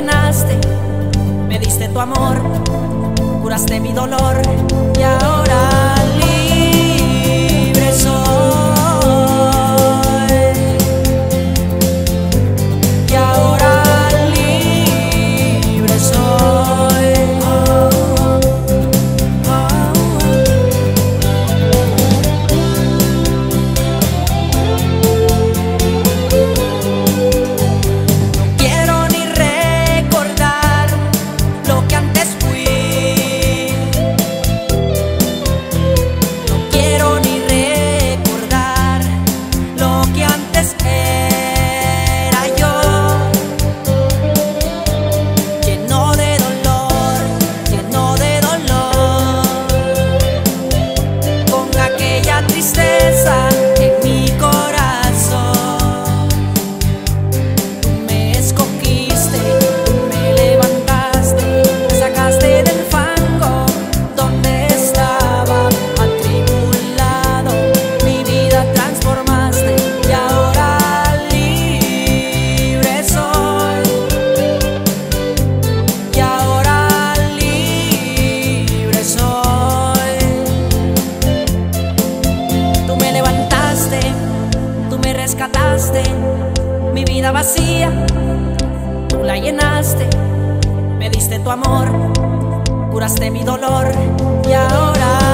llenaste, me diste tu amor, curaste mi dolor y ahora libre soy. Y ahora libre soy. No quiero ni recordar lo que antes fui. No quiero ni recordar lo que antes era yo. Lleno de dolor, con aquella tristeza en mi corazón. Tú me escogiste, tú me levantaste, me sacaste del fango donde estaba atribulado. Mi vida transformaste y ahora libre soy. Y ahora libre soy. Tú me levantaste, tú me rescataste, mi vida vacía, tú la llenaste, me diste tu amor, curaste mi dolor y ahora